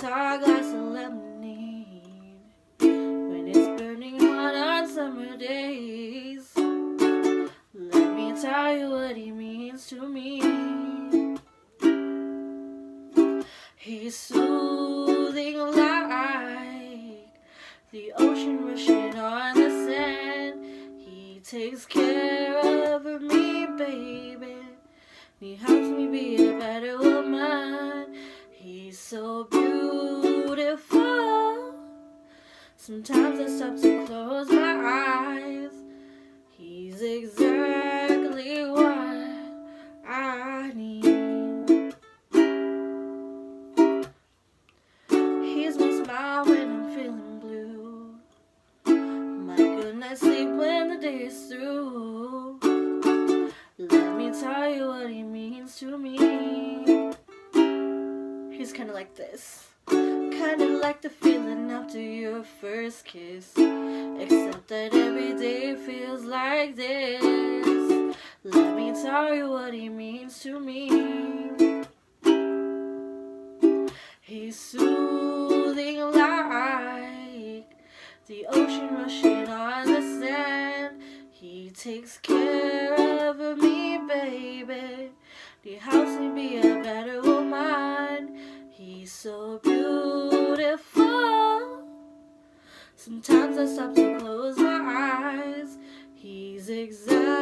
tall glass of lemonade when it's burning hot on summer days. Let me tell you what he means to me. He's soothing like the ocean rushing on the sand. He takes care of me, baby. He helps me be a better woman. He's so beautiful. Sometimes I stop to close my eyes. He's exactly what I need. He's my smile when I'm feeling blue. My good night's sleep when the day is through. Let me tell you what he means to me. He's kinda like this. Kinda like the feeling after your first kiss, except that every day feels like this. Let me tell you what he means to me. He's soothing like the ocean rushing on the sand. He takes care of me, baby. He helps me be a better woman. He's so beautiful. Sometimes I stop to close my eyes. He's exactly